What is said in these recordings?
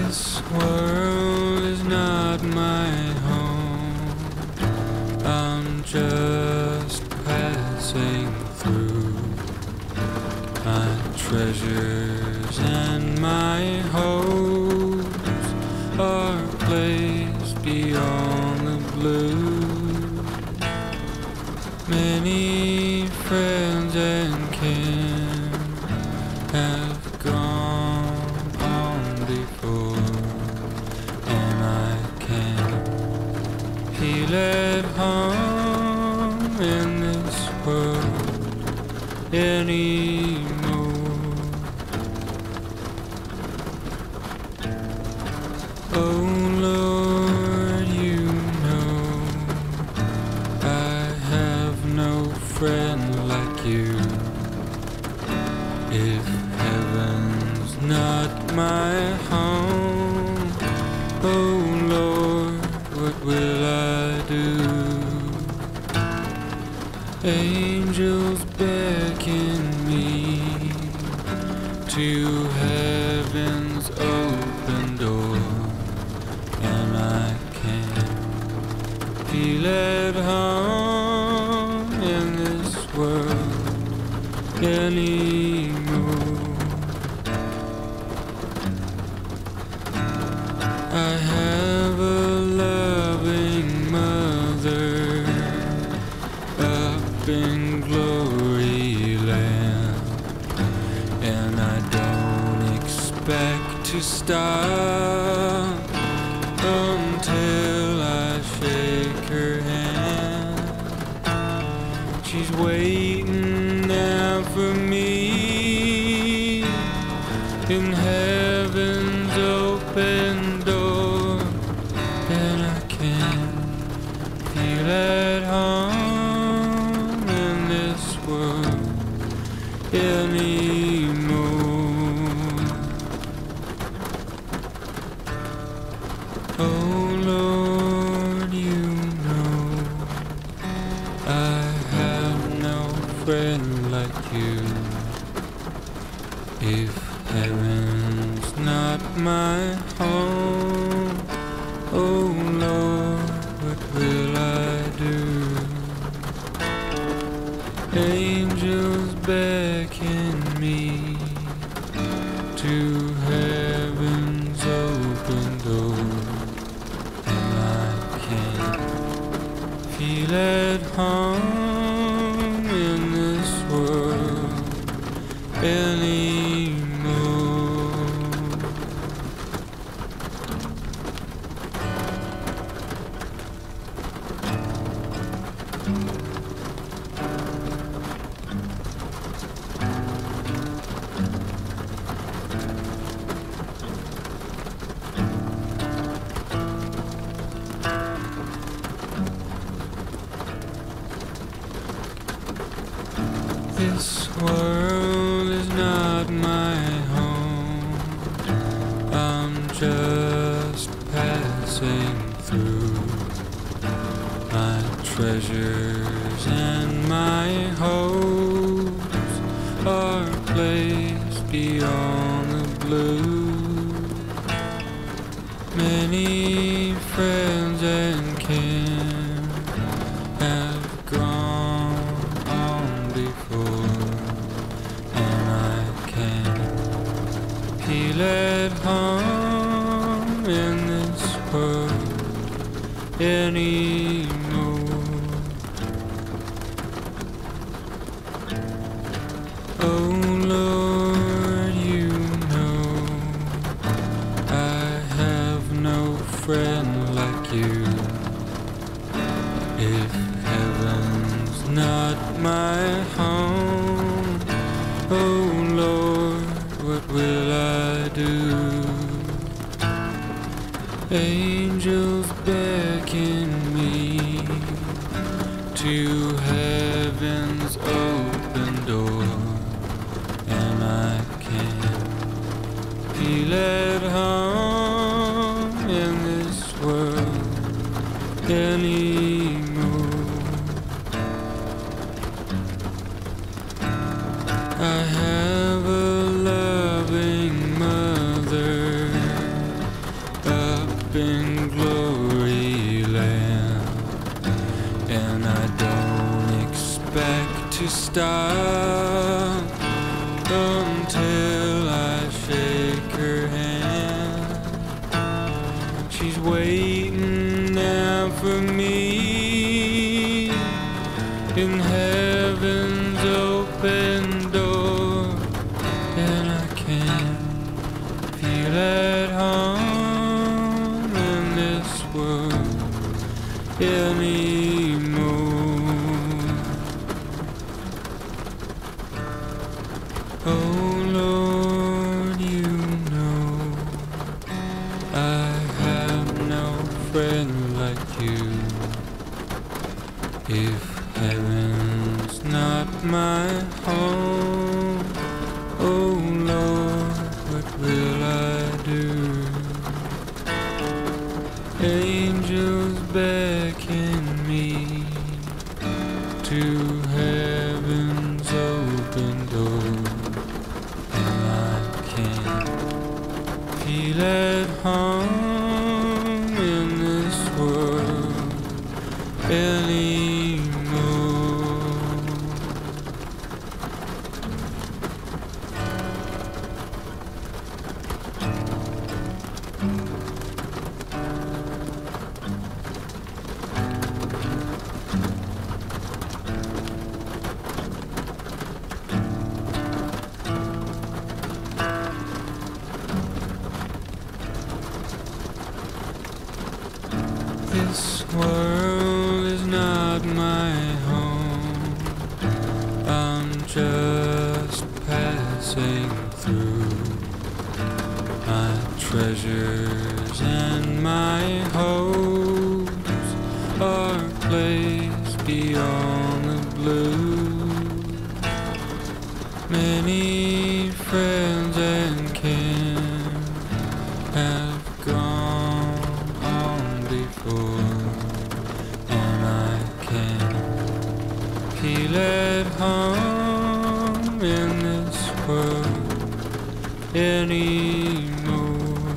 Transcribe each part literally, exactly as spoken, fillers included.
This world is not my home. I'm just passing through. My treasures and my hopes are placed beyond the blue. Many friends and kin have gone on before, and I can't feel at home in this world anymore. Oh Lord, you know I have no friend like you. If heaven's not my home, oh Lord, what will I do? Angels beckon me to heaven's open door, and I can't feel at home in this world anymore. I have a loving mother up in glory land, and I don't expect to stop until I shake her hand. She's waiting there for me in heaven's open door, and I can't feel at home in this world anymore. Oh Lord, you know I have no friend like you. If heaven's not my home, oh Lord, what will I do? Angels beckon me to heaven's open door, and I can't feel at home in this world anymore. This world is not my home. I'm just passing through. My treasures and my hopes are placed beyond the blue. Many friends and kin have gone on before, and I can't feel at home in this world anymore. Oh Lord, you know I have no friend like you. If heaven's not my home, oh Lord, what will I do? Angels beckon me to heaven's open door, and I can't feel at home in this world anymore. I have a loving mother I don't expect to stop until I shake her hand. She's waiting now for me in heaven's open door, and I can't feel at home in this world anymore. Oh Lord, you know I have no friend like you. If heaven's not my home, oh Lord, what will I do? Angels beckon me to heaven's open door, and I can't feel at home in this world anymore. This world is not my home. I'm just passing through. My treasures and my hopes are placed beyond the blue. Many friends and kin have gone on before, and I can't feel at home in this world anymore.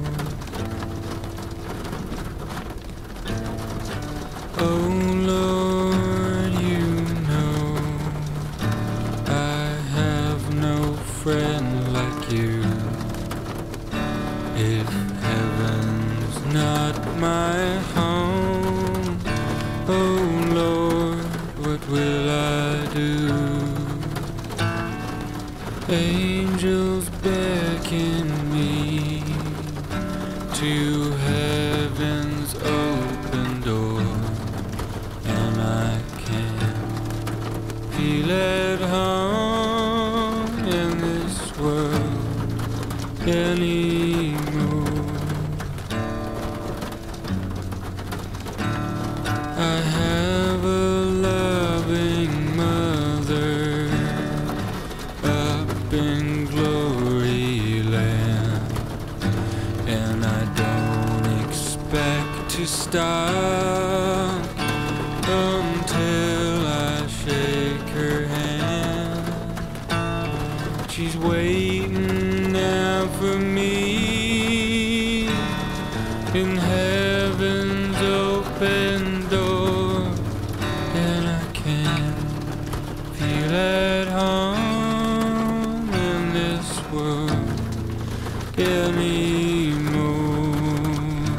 Oh Lord, you know I have no friend like you. If heaven's not my home, oh Lord, what will I do? Angels beckon me to heaven's open door, and I can't feel at home in this world anymore. I have a loving mother up in glory land, and I don't expect to stop until I shake her hand. She's waiting now for me in heaven's open door, and I can't feel at home in this world anymore.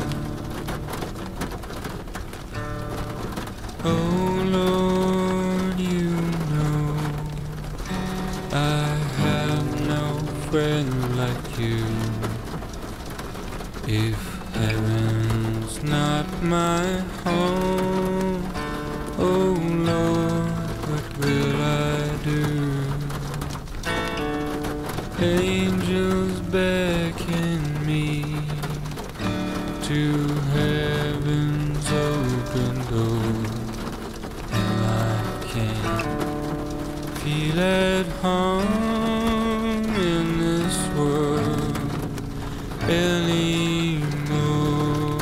Oh Lord, you know I have no friend like you. If heaven's not my home, oh Lord, what will I do? Angels beckon me to heaven's open door, and I can't feel at home in this world anymore.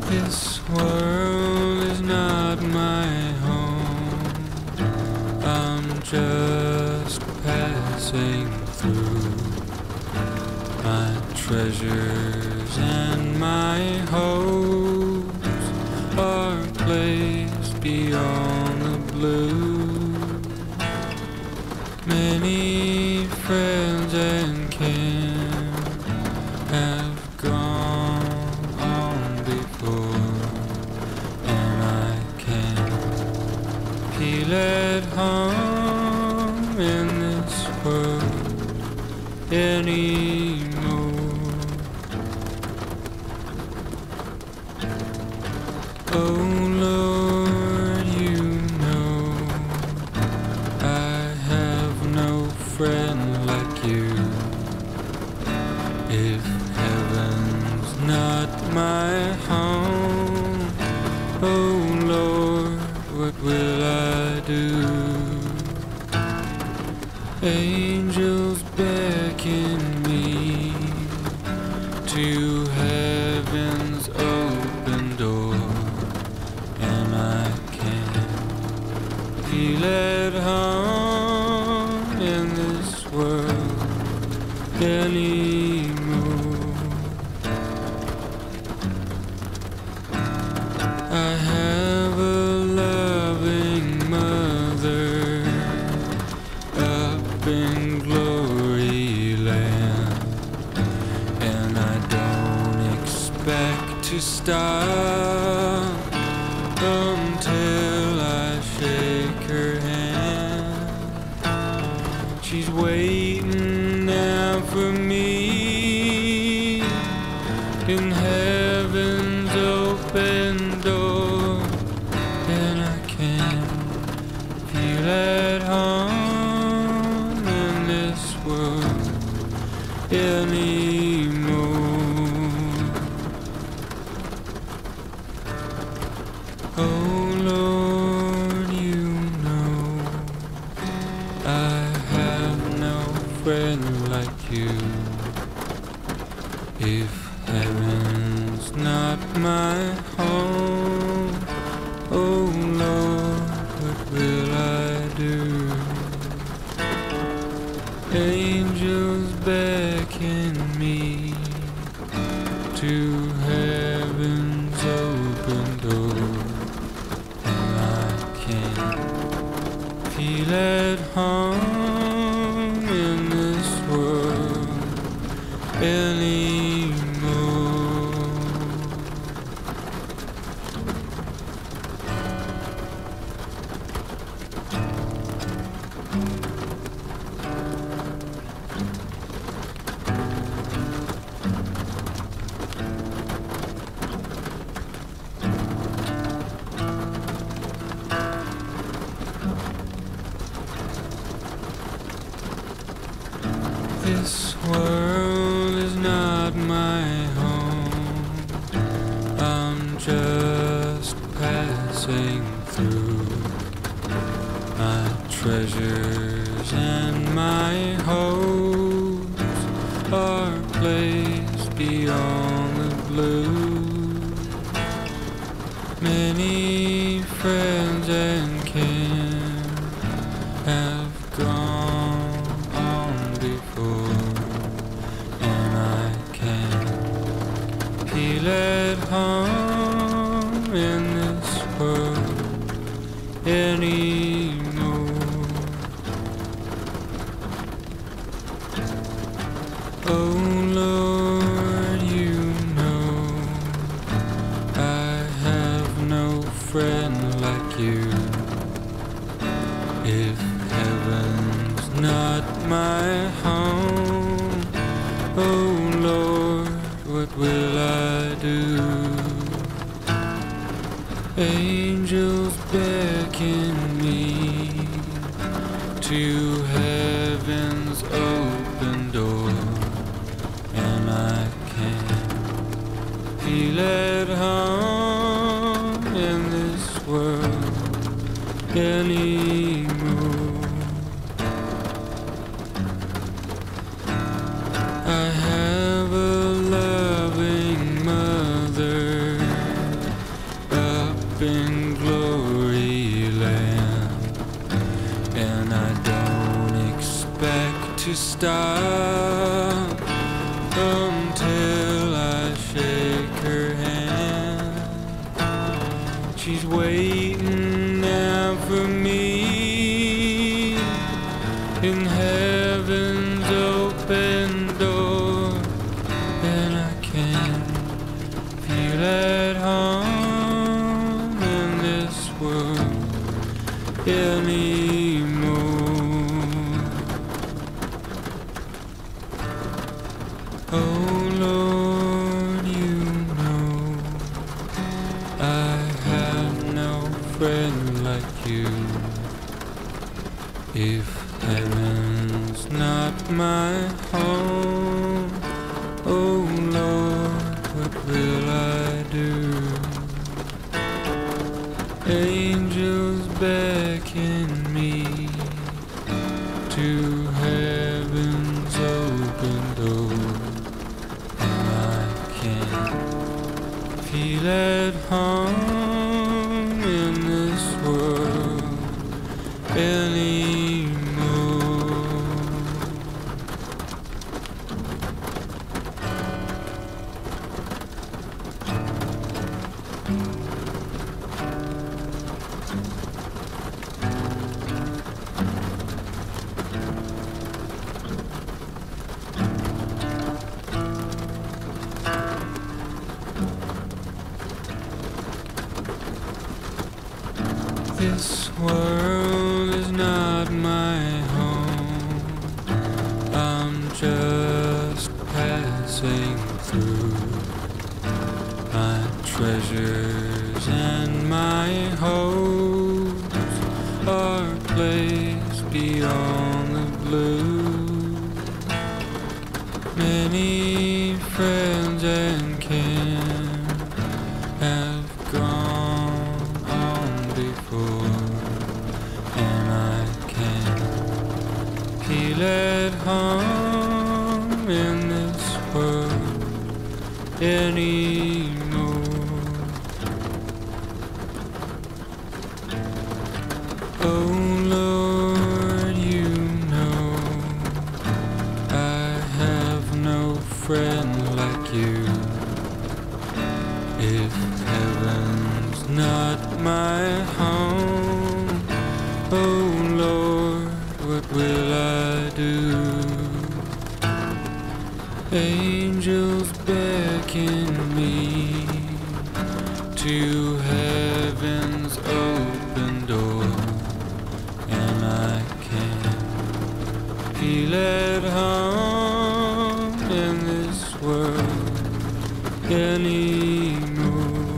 This world is not my home. I'm just passing through. My treasures and my hopes are placed beyond the blue. Many friends and kin have gone on before, and I can't feel at home in this world anymore. Oh Lord, you know I have no friend like you. If heaven's not my home, oh Lord, what will I do? Angels beckon me to heaven's open door, and I can't feel at home in this world anymore. I have a loving mother up in glory land, and I don't expect to stop until I shake her hand. She's waiting now for me in heaven's open door, and I can't feel at home in this world anymore. Oh Lord, you know I have no friend like you. If heaven's not my home, oh Lord, what will I do? Angels beckon me to heaven's open door, and I can't feel at home in this world anymore. This world is not my home. I'm just passing through. My treasures and my hopes are placed beyond the blue. Many friends and kin have gone on before, and I can't feel at home in this world anymore. Oh Lord, you know I have no friend like you. If heaven's not my home, oh Lord, what will I do? Angels beckon me to heaven's open door, and I can't feel at home in this world anymore. I have a loving mother until I shake her hand. She's waiting there for me in heaven's open door, and I can feel at home in this world anymore. Oh Lord, you know I have no friend like you. If heaven's not my home, oh Lord, what will I do? Angels beckon me to heaven's open door, and I can't feel at home in this world anymore. This world is not my home. I'm just passing through. My treasures and my hopes are placed beyond the blue. Many friends and kin have gone on before, and I can't feel at home in this world anymore. Oh Lord, you know I have no friend like you. If heaven's not my home, oh Lord, what will I do? Angels beckon me to heaven's open door, and I can't feel at home in this world anymore.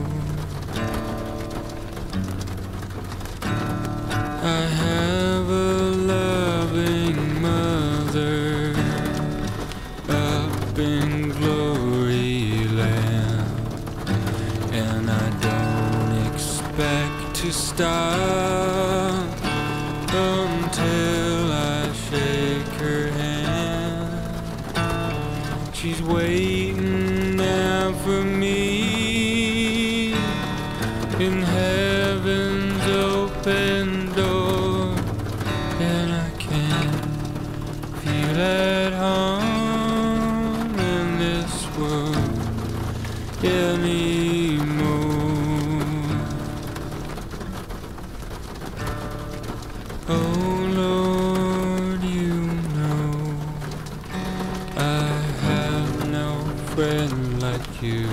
I have a loving mother up in glory land, and I don't expect to stop until I shake her hand. She's waiting there for me in heaven's open door, and I can't feel at home in this world anymore. Oh Lord, you know I have no friend like you.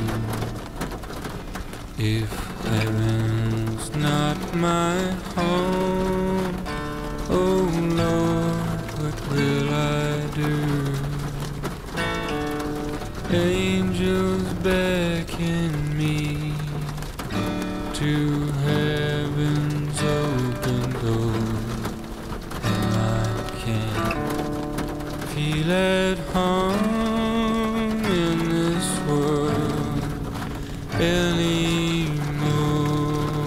If heaven's not my home, oh Lord, what will I do? Angels beckon me to heaven's open door, and I can't feel at home in this world anymore.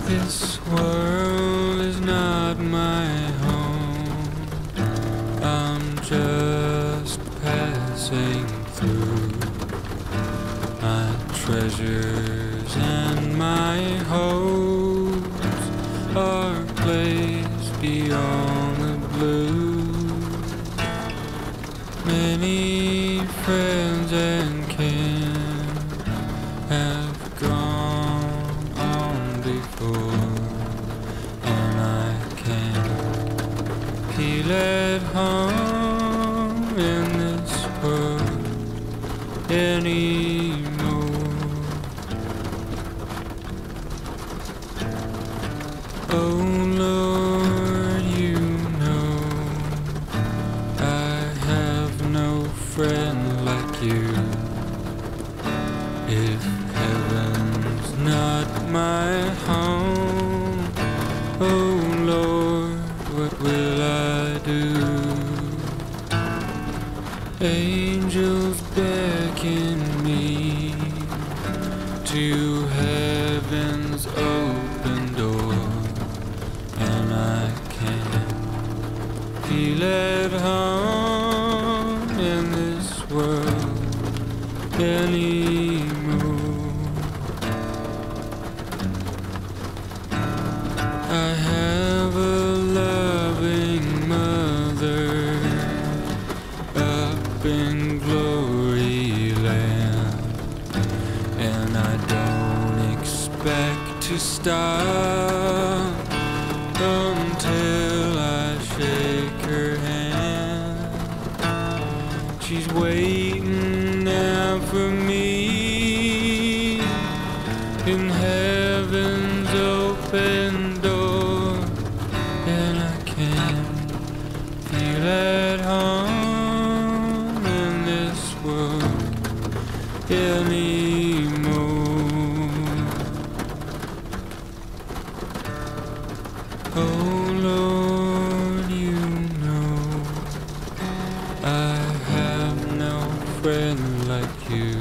This world is not my home. I'm just passing through. My treasures and my hopes are placed beyond the blue. Many friends and kin have gone on before, and I can't feel at home in this world anymore. Oh Lord, you know I have no friend like you. If heaven's not my home, oh Lord, what will I do? Angels beckon me to heaven's open door, and I can't feel at home in this world anymore. I have a loving mother up in glory land, and I don't expect to stop until I shake her hand. She's waiting there for me in heaven's open door, and I can't feel at home in this world anymore. Oh Lord, you know I have no friend like you.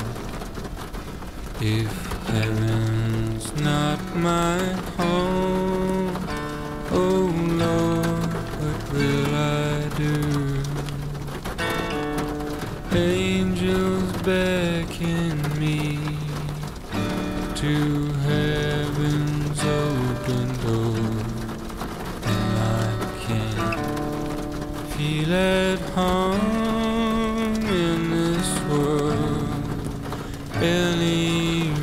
If heaven's not my home, oh Lord, what will I do? Angels beckon me to heaven's open door, and I can't feel at home in this world anymore.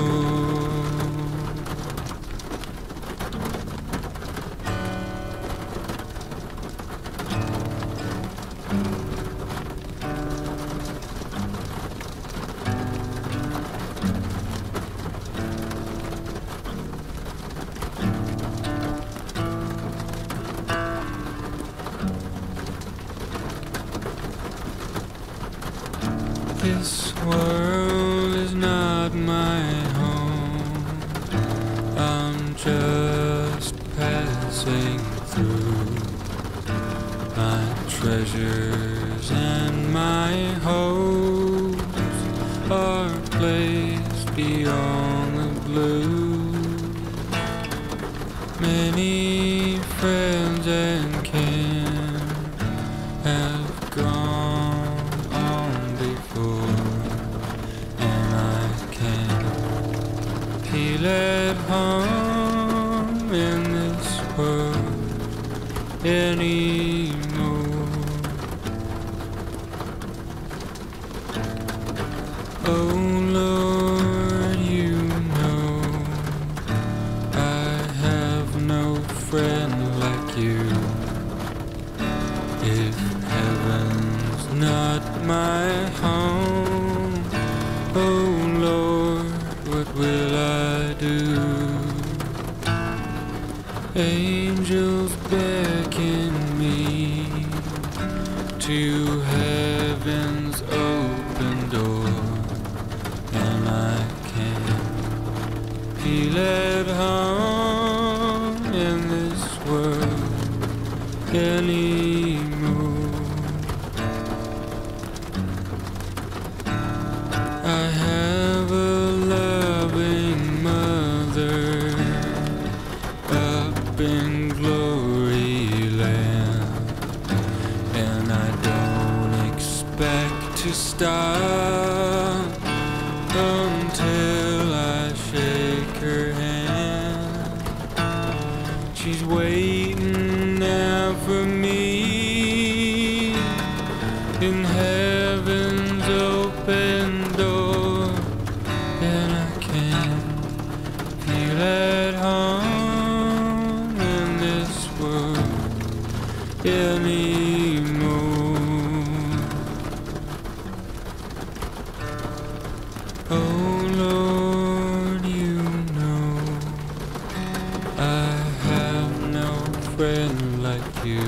This world is not my home. I'm just passing through. My treasures and my hopes are placed beyond the blue. Many friends and kin have gone on before, and I can't feel at home in this world anymore. Oh Lord, you know I have no friend like you. If heaven's not my home, oh Lord, what will I do? Angels beckon me to heaven's open door, and I can't feel at home in this world anymore. I have a loving mother can't feel at home in this world anymore. Oh Lord, you know I have no friend like you.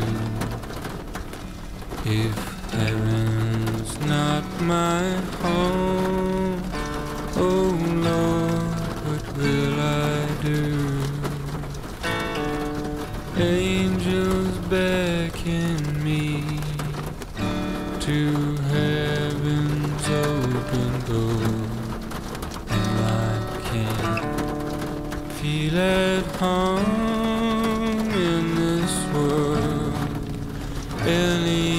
If heaven's not my home, oh Lord, what will I do? Angels beckon me to heaven's open door, and I can't feel at home in this world anymore.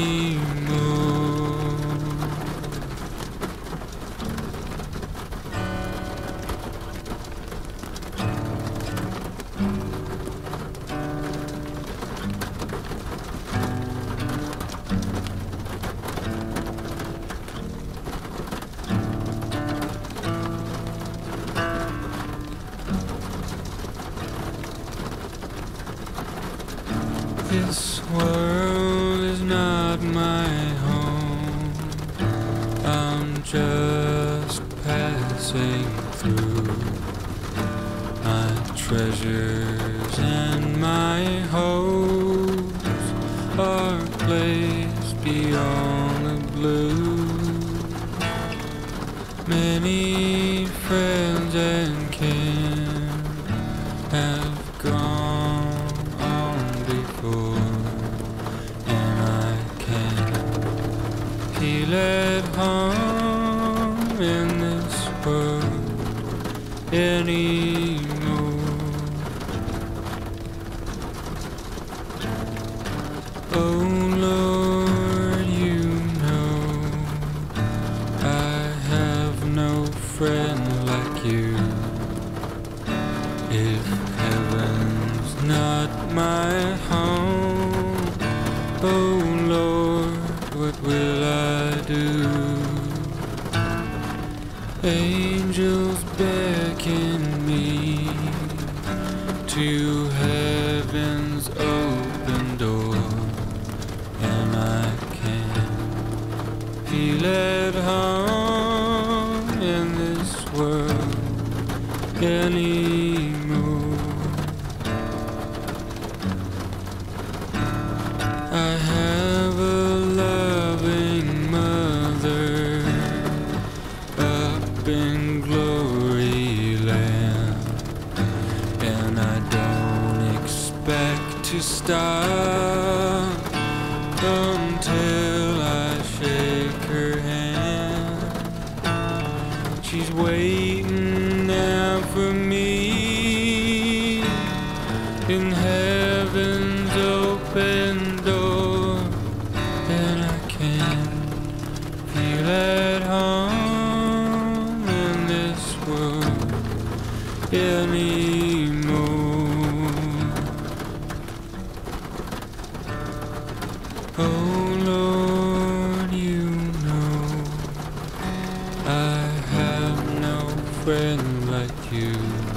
This world is not my home. I'm just passing through. My treasures and my hopes are placed beyond the blue. Many friends and kin have gone on before, and I can't feel at home in this world anymore. Oh Lord, you know I have no friend like you. If heaven's not my home, oh Lord, what will I do? Angels beckon me to heaven's open door, and I can't feel at home in this world anymore. I have a loving mother up in glory land, and I don't expect to stop until I shake her hand. She's waiting now for me in heaven's open door, and I can't feel at home in this world anymore. Oh Lord, you know I have no friend like you.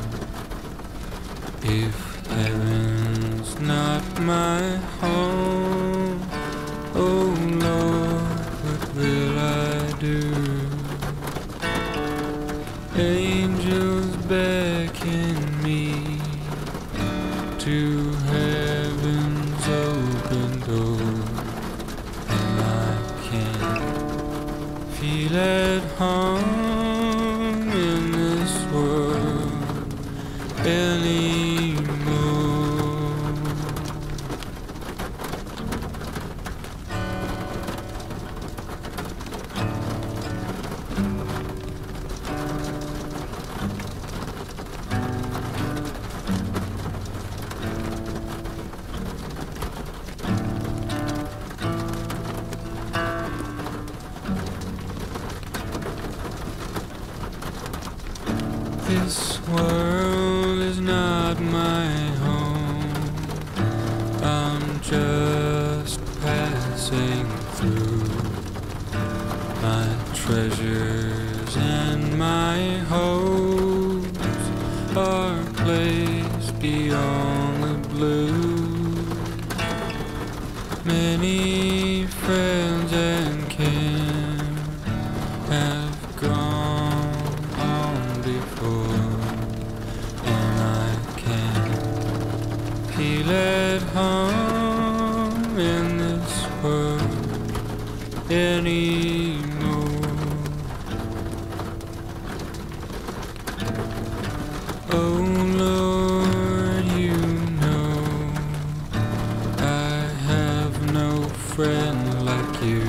If heaven's not my home, oh Lord, what will I do? Angels beckon me to heaven's open door, and I can't feel at home in this world anymore. This world is not my home. I'm just passing through. My treasures and my hopes Many friends and kin have gone on before, and I can't feel at home in this world anymore. Oh Lord, you know I have no friend like you.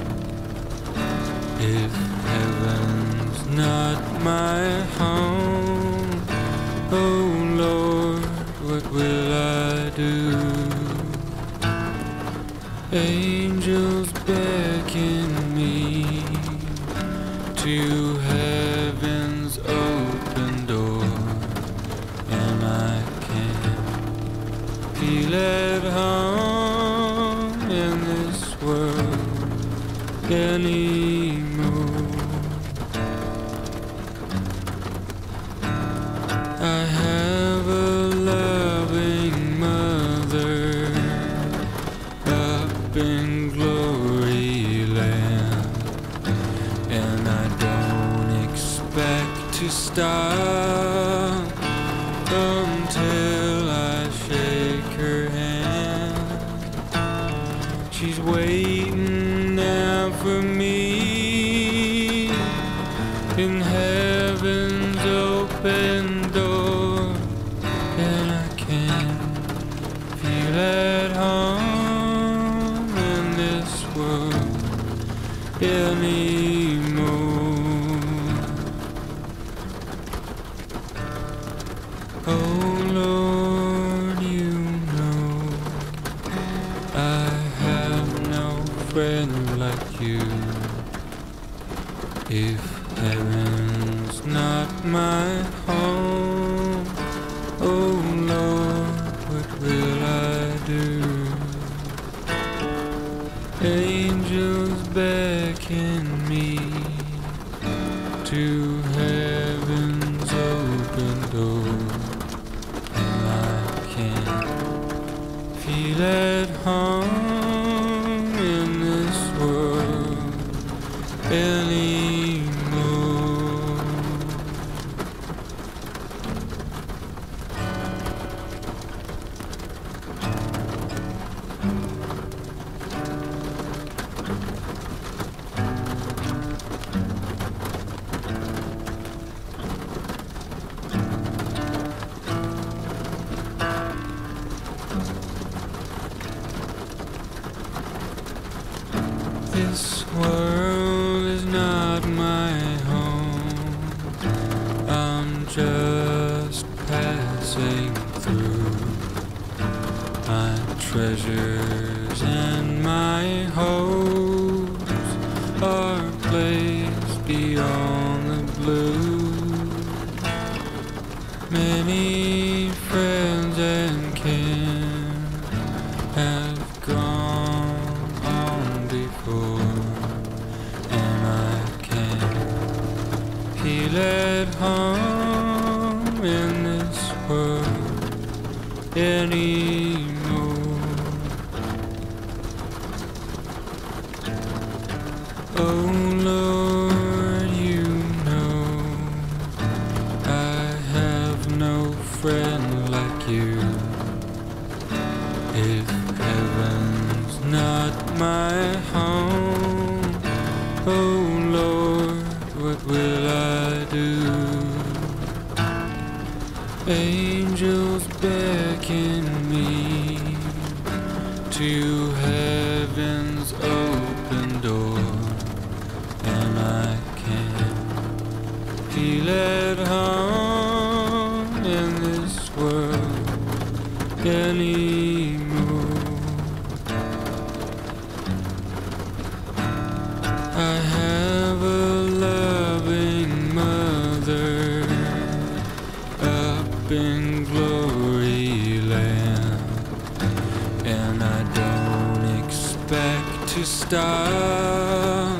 If heaven's not my home, oh Lord, what will I do? Angels beckon me to heaven's open door, and I can't feel at home in this world anymore. I have a loving mother up in glory land, and I don't expect to stop until I shake her hand. She's waiting out for me in heaven's open door, and I can't feel at home in this world anymore. Oh Lord, you know I have no friend like you. If heaven's not my home, oh Lord, what will I do? Angels beckon me to heaven's open door, and I can't feel at home in this world anymore. This world is not my home. I'm just passing through. My treasures and my hopes are placed beyond the blue. Many friends and kin have gone on before, and I can't feel at home in this world anymore. Oh Lord, you know I have no friend like you. If heaven's not my home, oh Lord, what will I do? Angels beckon me to heaven's open door, and I can't feel at home in this world anymore. I have a loving mother up in glory land, and I don't expect to stop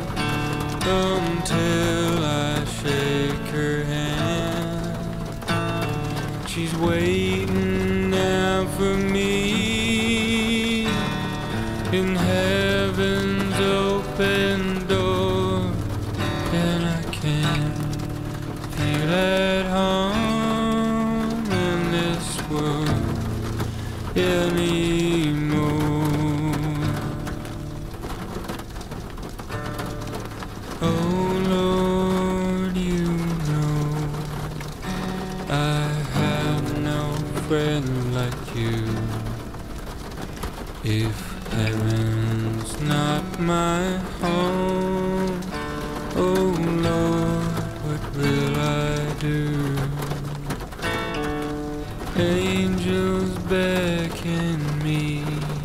until I shake her hand. She's waiting out for me in heaven's open door, and I can't feel at home in this world anymore. Oh Lord, you know I have no friend like you. If heaven's not my home, oh Lord, what will I do? Angels beckon me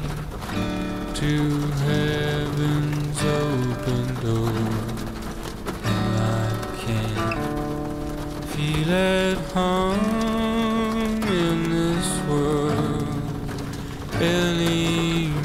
to heaven's open door, and I can't feel at home in this world anymore.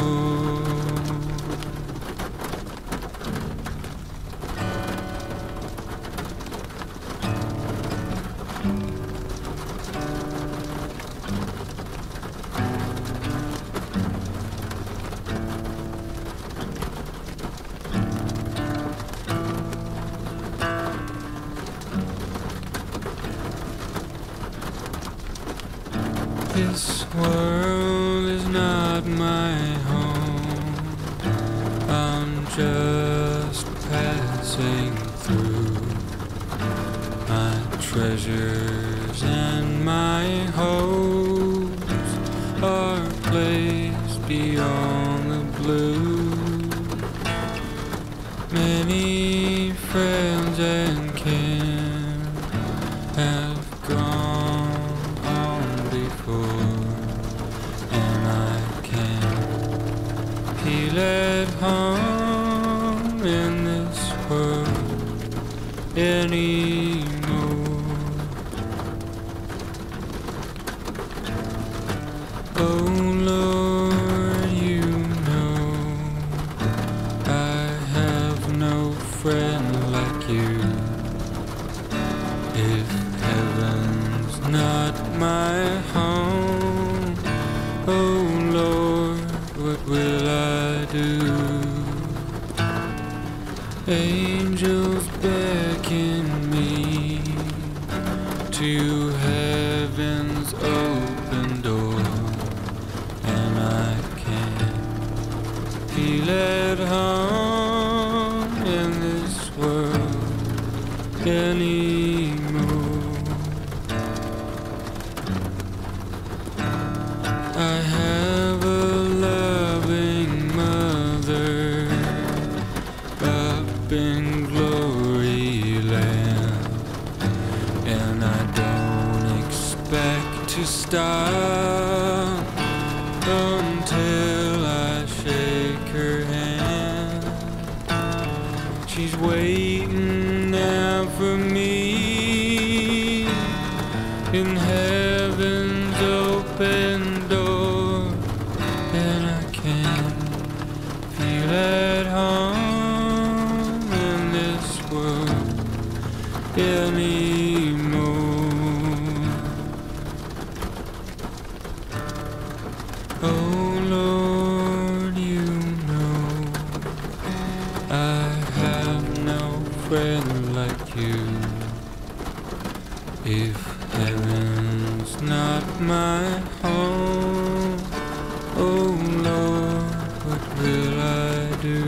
This world is not my home. I'm just passing through. My treasures and my hopes are placed beyond the blue. Many friends and kin have gone on before, and I can't feel at home in this world anymore. Oh Lord, you know I have no friend like you. If heaven's not my home, oh Lord, what will I do? Angels beckon me to heaven's open door, and I can't feel at home in this world anymore. I have a loving mother up in glory land, and I don't expect to stop until I shake her hand. She's waiting out for me in heaven's open door, and I can't feel at home in this world anymore. Oh Lord, you know I have no friend like you. If heaven's not my home, oh Lord, what will I do?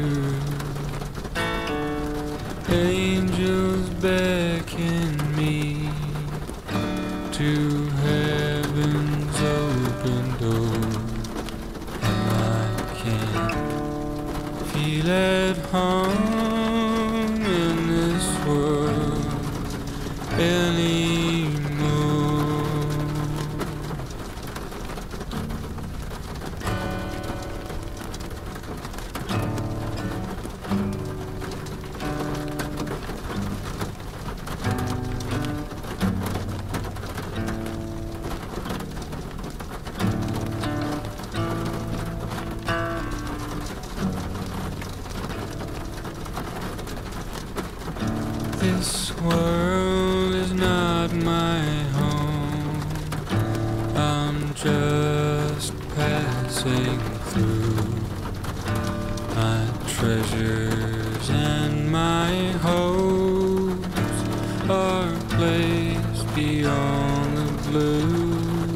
Angels beckon me to heaven's open door, and I can't feel at home in this world anymore. This world is not my home. I'm just passing through. treasures and my hopes are placed beyond the blue.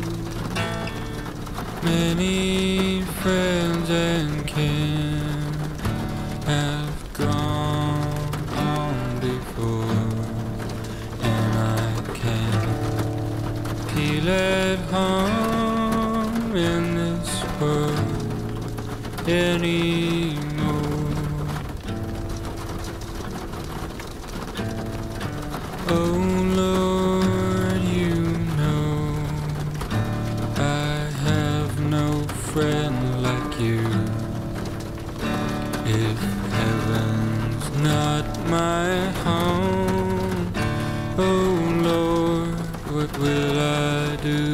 Many friends and kin have gone on before, and I can't feel at home in this world anymore. Oh Lord, you know I have no friend like you. If heaven's not my home, oh Lord, what will I do?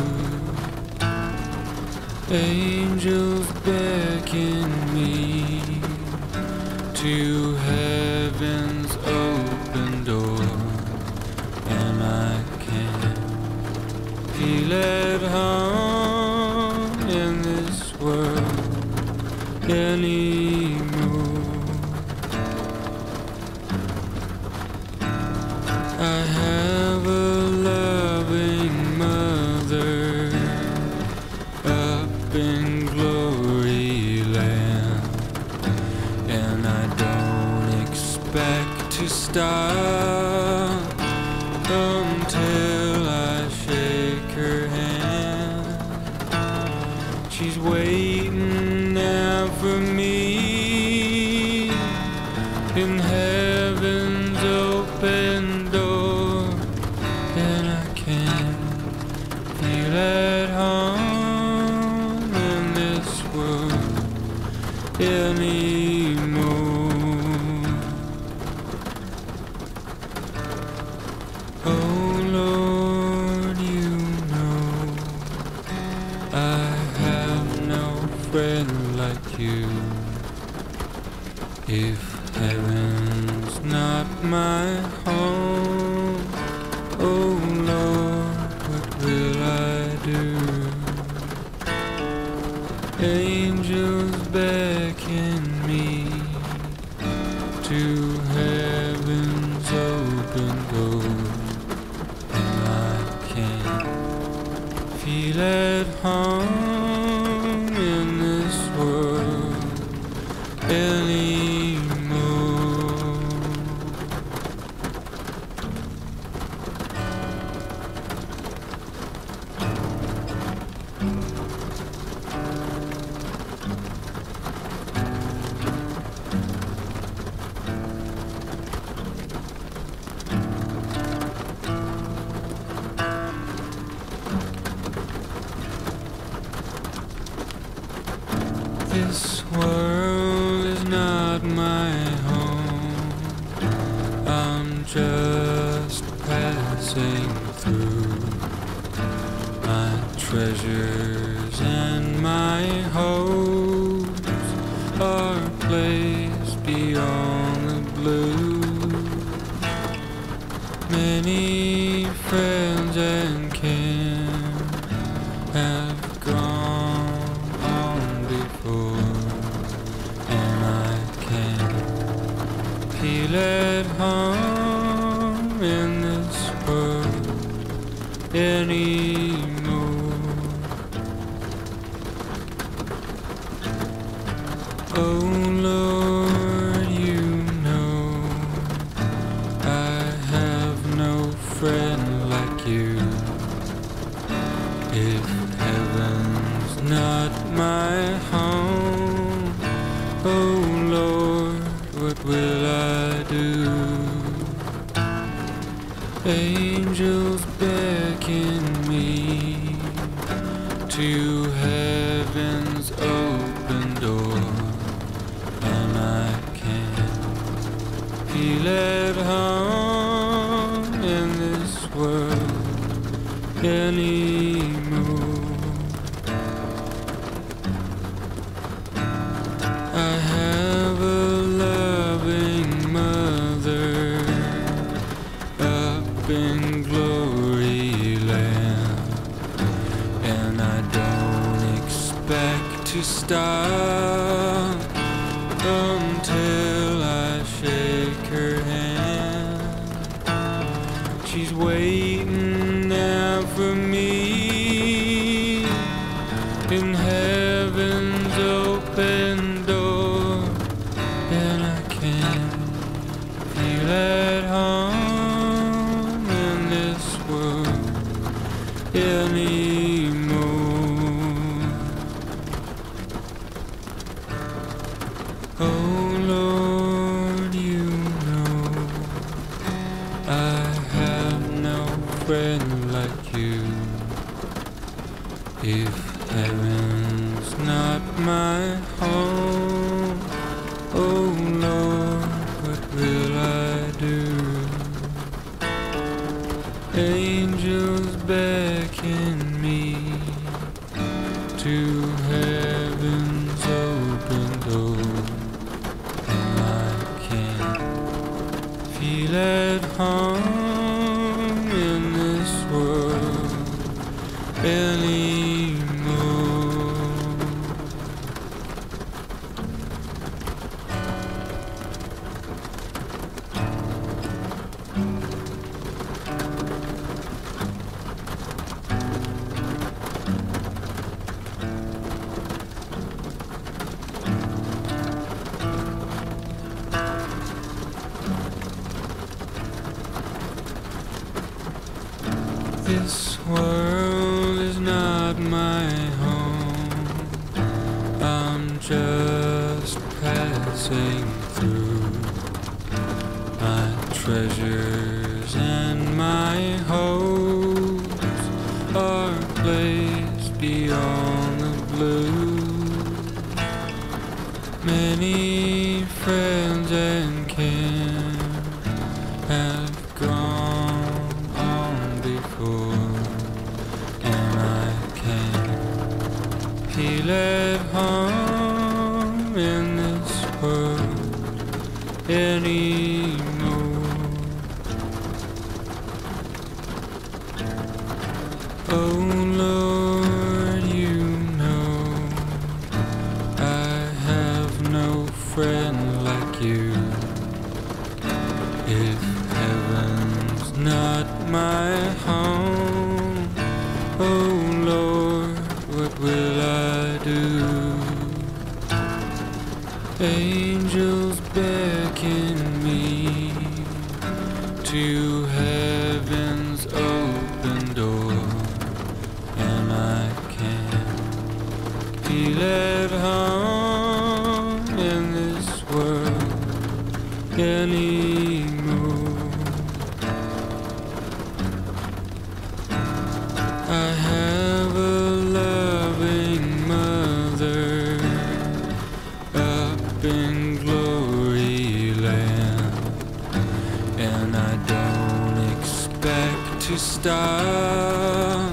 Angels beckon me to heaven's open door, and I can't feel at home in this world anymore. I have a loving mother up in glory land, and I don't expect to stop until I shake her hand. She's waiting there for me in heaven's open door, and I can't feel at home in this world anymore. Oh Lord, you know I have no friend like you. If heaven's not my home, oh Lord, what will I do? Angels beckon me to heaven's open door, and I can't feel at home in this world anymore. This world is not my home. I'm just passing through. My treasures and my hopes are placed beyond the blue. Many friends and kin have gone on before, and I can't feel at home in this world anymore. Oh Lord, you know I have no friend like you. If heaven's not my home, oh Lord, what will I do? Angels beckon me to heaven's open door, and I can't feel at home in this world anymore. I have a loving mother up in glory land, and I don't expect to stop until waiting now for me in heaven's open door, and I can't feel at home in this world anymore. Oh Lord, you know I have no friend like you. If heaven's not my home, oh Lord, what will I do? Angels beckon me to heaven's open door, and I can't feel at home in this world anymore. This world is not my home. I'm just passing through. My treasures and my hopes are placed beyond the blue. Many friends and kin have gone on before, and I can't feel at home in this world anymore. Oh Lord, you know I have no friend like you. If heaven's not my home, oh Lord, what will I do? Angels beckon me to heaven's open door, and I can't feel at home in this world anymore. I have a loving mother up in glory land, and I don't expect to stop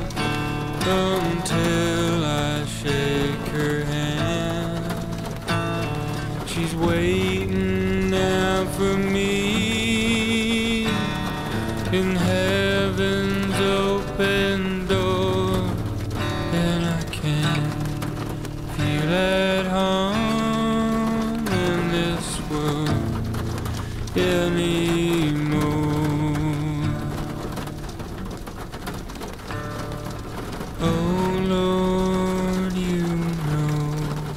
until I shake her hand. She's waiting now for me in heaven's open door, and I can't feel at home in this world anymore. Oh Lord, you know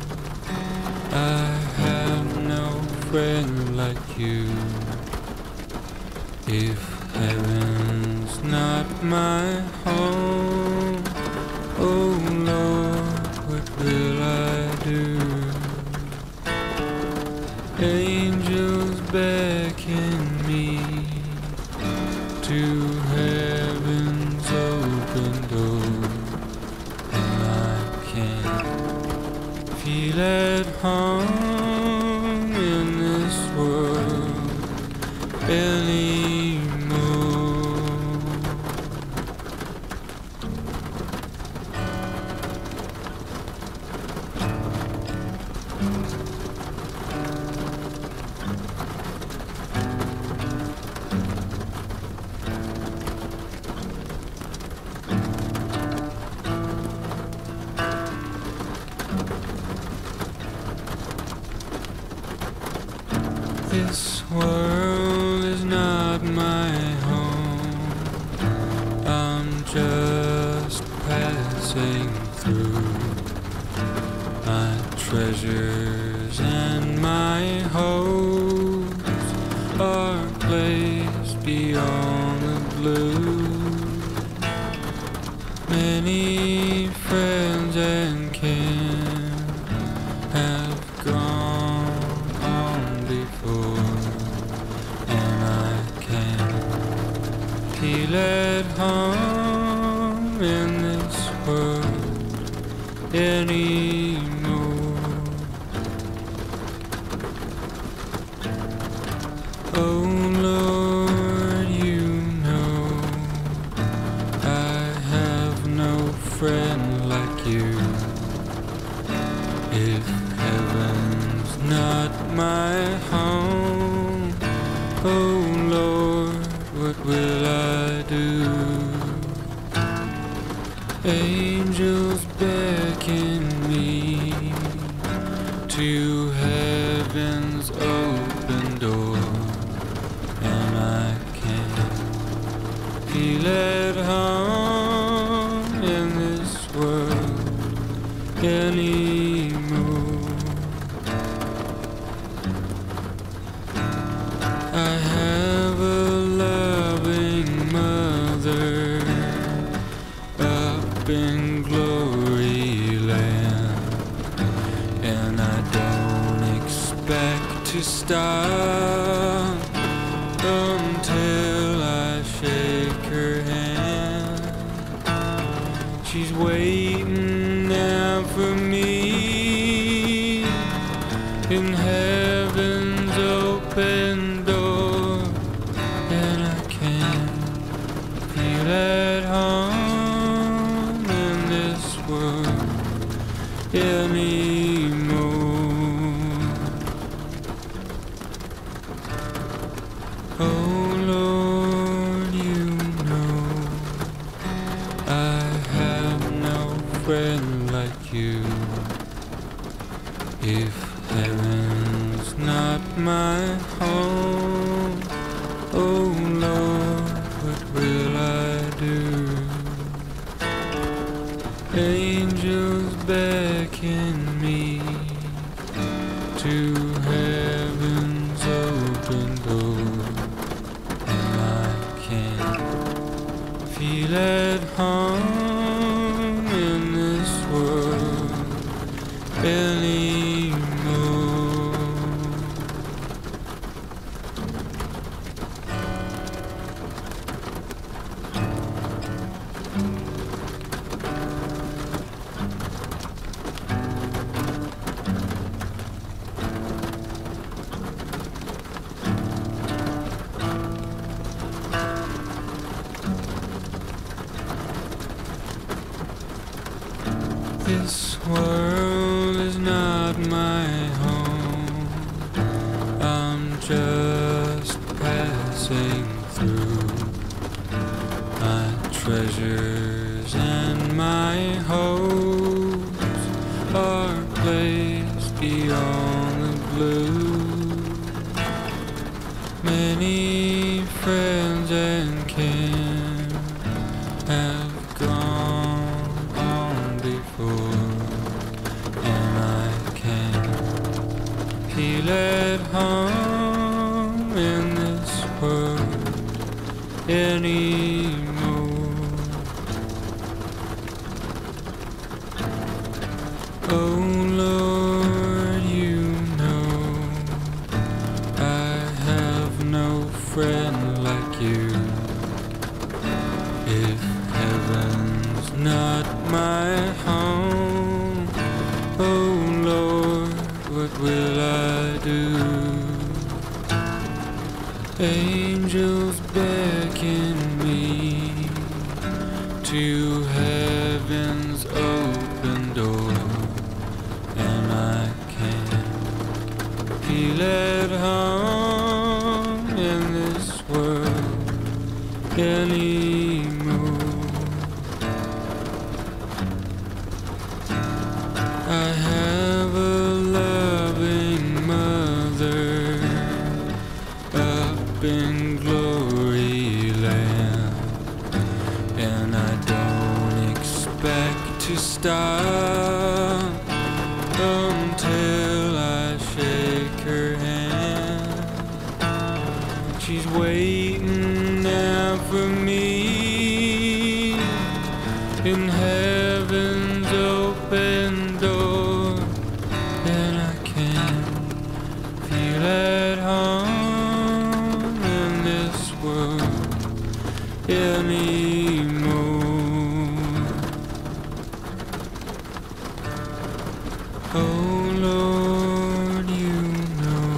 I have no friend like you. If heaven's not my home, oh Lord, what will I do? Angels beckon me to heaven's open door, and I can't feel at home in this world anymore. This world is not my home. passing through. My treasures and my hopes are placed beyond the blue. Many friends and kin have gone on before, and I can't feel at home in this world anymore. Oh Lord, you know I have no friend like you. If heaven's not my home, oh Lord, what will I do? Angels beckon me to heaven's open door, and I can't feel at home in this world anymore. I have a loving mother up in glory land, and I don't expect to stop until I shake her hand. She's waiting there for me in heaven's open door, and I can't feel at home in this world anymore. Oh Lord, you know I have no friend like you. If heaven's not my home, oh Lord, what will I do? Angels beckon me to heaven's open door, and I can't feel at home in this world anymore. This world is not my home. I'm just passing through. My treasures and my hopes are placed beyond the blue. Many friends and kin have gone on before, and I can't feel at home in this world anymore. Oh Lord, you know I have no friend like you. If heaven's not my home, oh Lord, what will I do? Angels beckon me to heaven's open door, and I can't feel at home in this world anymore. I have a loving mother up in to stop until I shake her hand. She's waiting now for me in heaven's open door, and I can't feel at home in this world anymore. Oh Lord, you know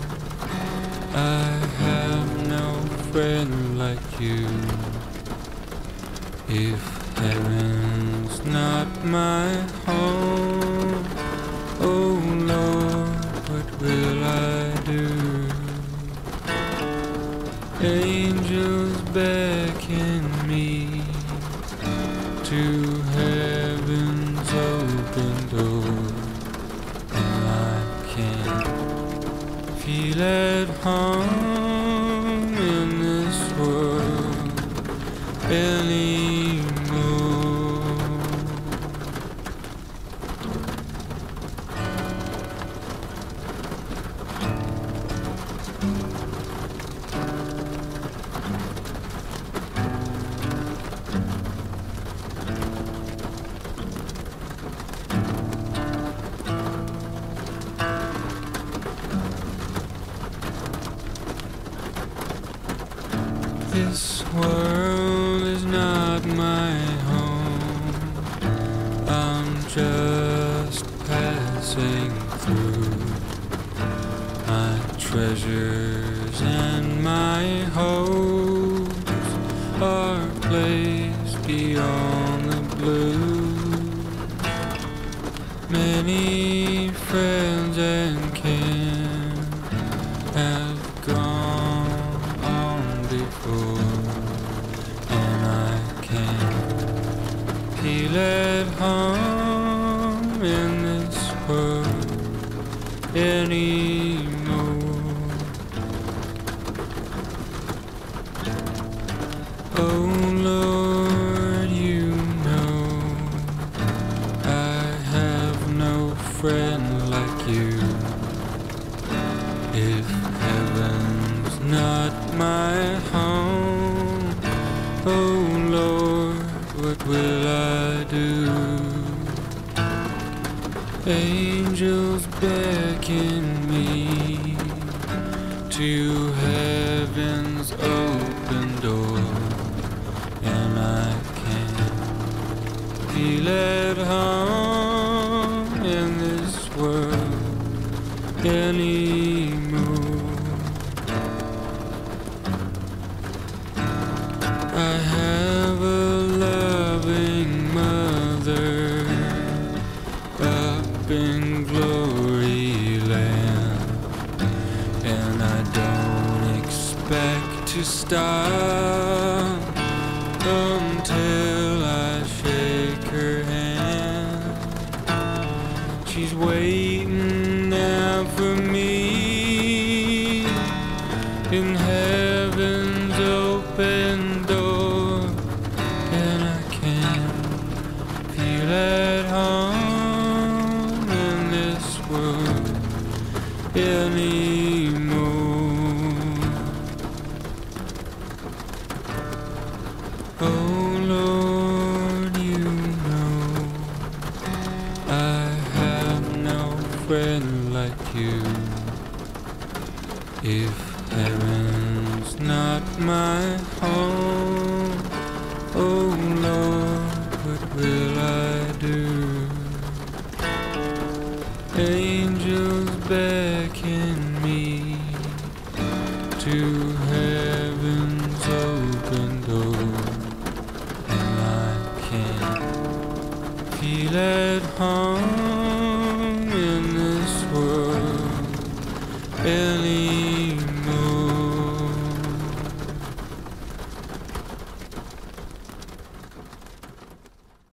I have no friend like you. If heaven's not my home, oh Lord, what will I do? Angels beckon me to heaven's open door, and I can't feel at home in this world anymore. This world is not my home. I'm just passing through. My treasures and my hopes are placed beyond the blue. Many friends and kin have gone before, and I can't feel at home in this world anymore. Oh Lord, you know I have no friend like you. If heaven's not my home, oh Lord, what will I do? Angels beckon me to heaven's open door, and I can't feel at home in this world anymore. I have a loving mother up in glory land, and I don't expect to stop until I shake her hand. She's waiting now for me in heaven's open door, and I can't feel at home in this world anymore. Oh Lord, you know I have no friend like you. If heaven's not my home, oh Lord, what will I do? Angels beckon me to heaven's open door, and I can't feel at home